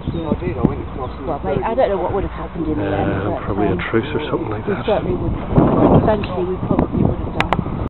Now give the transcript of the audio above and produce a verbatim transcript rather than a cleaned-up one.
Yeah. Well, mate, I don't know what would have happened in the end. Uh, but, probably um, a truce or something like we that. certainly would. Eventually, we probably would have.